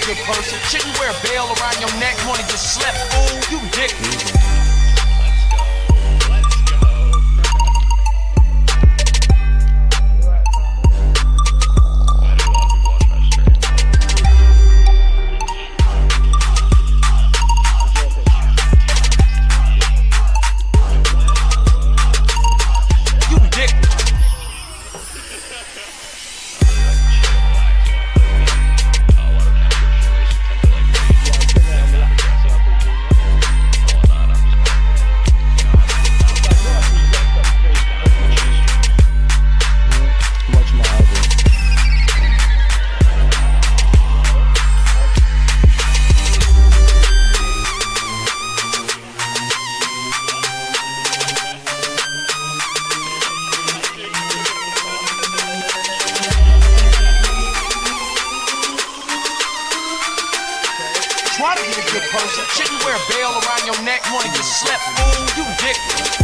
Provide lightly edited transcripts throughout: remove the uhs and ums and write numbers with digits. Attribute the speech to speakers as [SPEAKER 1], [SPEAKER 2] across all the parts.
[SPEAKER 1] good person. Shouldn't wear a bell around your neck, wanna get slept, fool. You ridiculous. Try to be a good person. Shouldn't wear a bell around your neck, wanna get slept, fool. You ridiculous.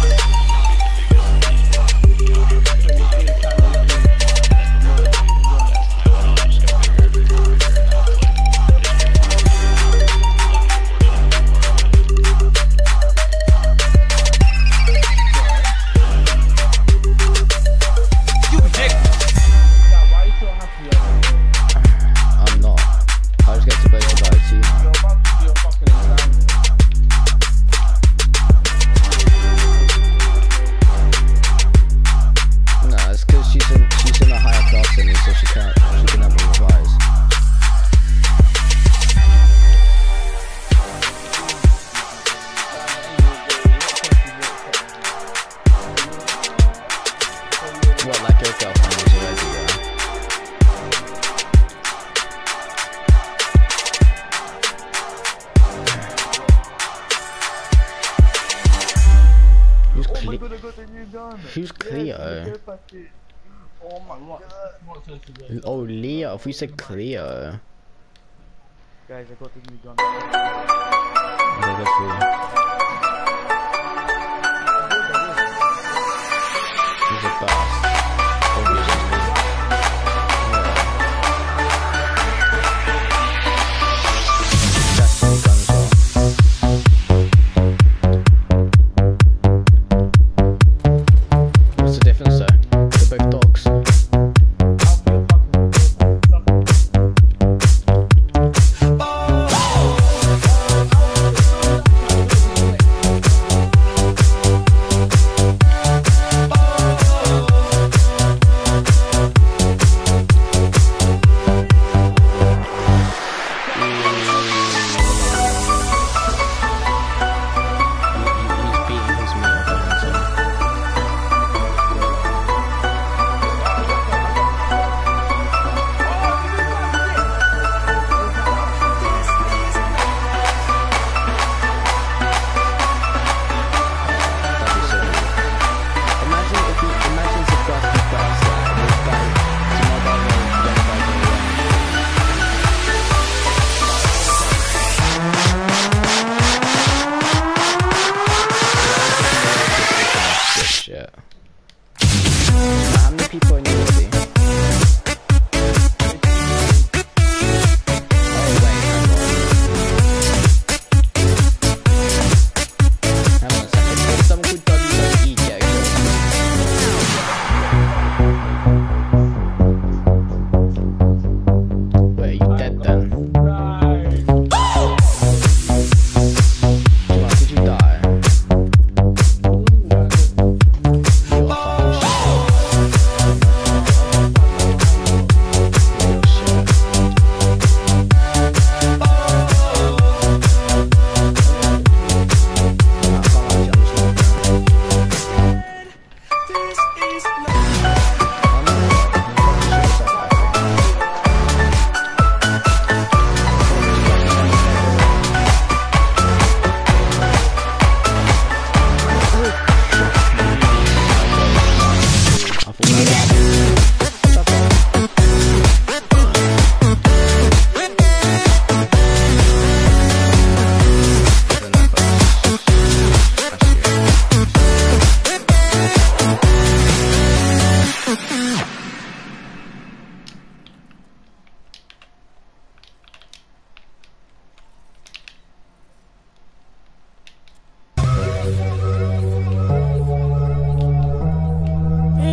[SPEAKER 1] What, like your girlfriend is already, Who's Cleo?
[SPEAKER 2] Oh my god.
[SPEAKER 1] Oh, Leo. If we said Cleo.
[SPEAKER 2] Guys, I got the new gun.
[SPEAKER 1] Okay, good for you. He's a boss. Obviously. That's the gun as well. What's the difference though? They're both dogs. How many people in your city? Oh wait, hang on a second. There's someone called WWE get killed. Wait, are you dead then? Did you die? You are fucking shit.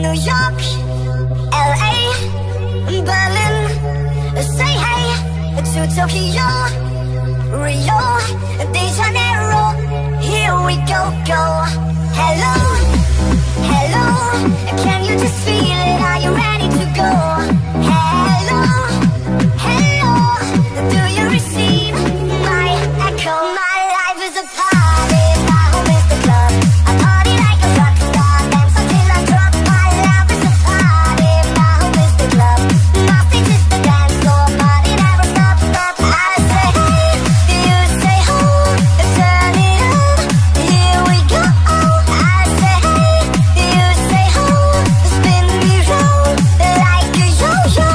[SPEAKER 3] New York, LA, Berlin, say hey to Tokyo, Rio, De Janeiro. Here we go, go. Hello, hello, can you just feel it? Are you ready to go? Hello, hello, do you receive my echo? My life is a party, my home is the club. I party like a rock star, dance until I drop. My life is a party, my home is the club. My stage is the dance floor, party never stop, stop. I say hey, you say ho, turn it up, here we go. I say hey, you say ho, spin me round like a yo-yo.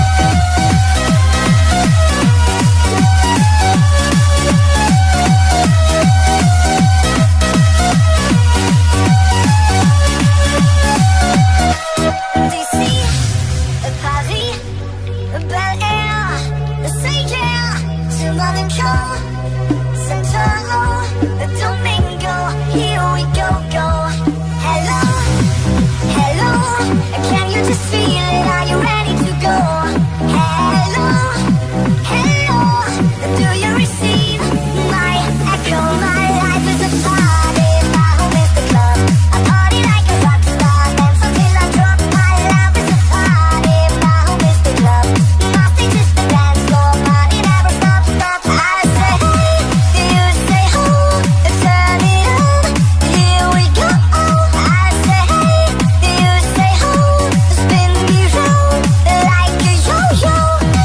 [SPEAKER 3] DC, Paris, Bel Air, say yeah to Monaco, Santo Domingo. Here we go, go. Hello, hello, can you just feel it? Are you ready to go? Hello, hello, do you receive my echo? My life is a party, my home is the club. I party like a rock star, dance until I drop. My life is a party, my home is the club. My stage is the dance floor, party never stop, stop. I say hey, you say ho, turn it up, here we go. I say hey, you say ho, spin me round like a yo-yo.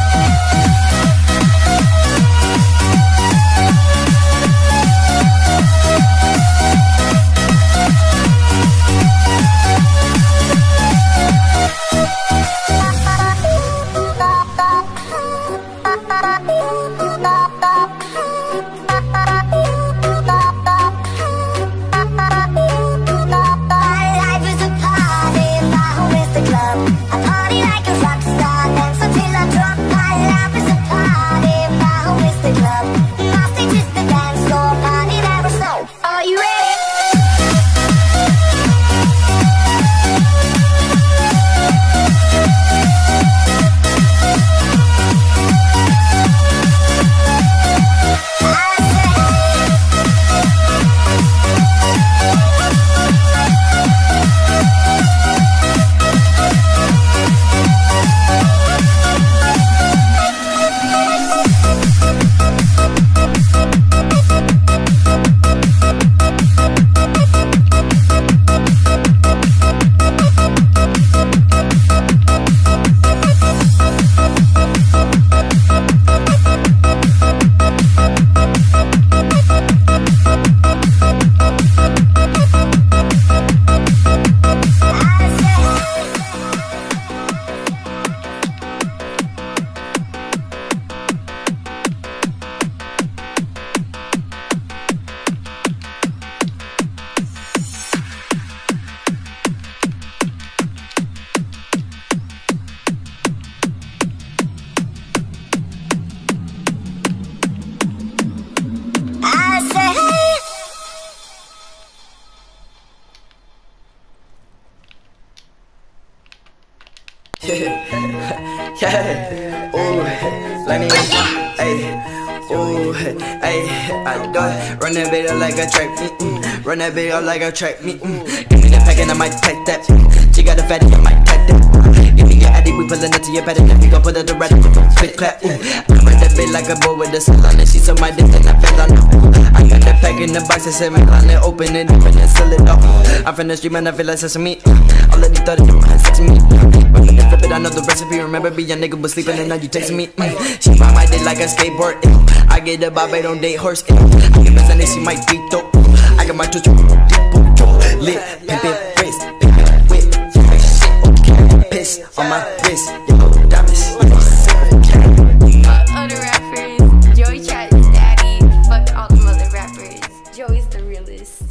[SPEAKER 3] My life is a party, my home is the club. I party like a rock star, dance until I drop. My life is a party, my home is the club. My stage is the dance floor, party never stop. Are you ready?
[SPEAKER 4] Yeah, ooh, let me, ayy, ooh, ayy, I do it. Run that bitch up like a track, run that bitch up like a track, Give me the pack and I might take that. She got a fatty, I might take that. Give me your addy, we pullin' up to your bed and then we gon' put it to red, quick clap, I run that bitch like a boy with a salon and she so my dick and I fell on her. I got that pack in the box, I said, man, open it up and then seal it up. I'm from the street, man, I feel like sesame. All of these 30, you want sex me. Flip it, I know the recipe. Remember being a nigga was sleeping and now you texting me. She ride my dick like a skateboard. I get the bob, I don't date horse. I get my son and she might beat dope. I got my touch lit, pimpin' wrist, pimpin' whip, shit, piss on my wrist, diamonds.
[SPEAKER 5] Fuck all the rappers, Joey Chat's daddy. Fuck all the other rappers, Joey's the realest.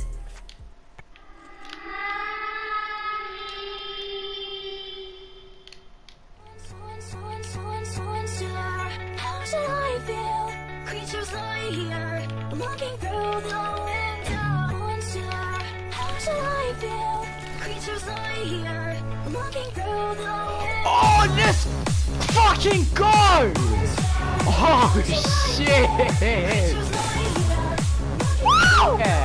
[SPEAKER 3] How should I feel? Creatures lie here, looking through the window. How should I feel?
[SPEAKER 2] Oh, let's fucking go! Oh shit! Yeah.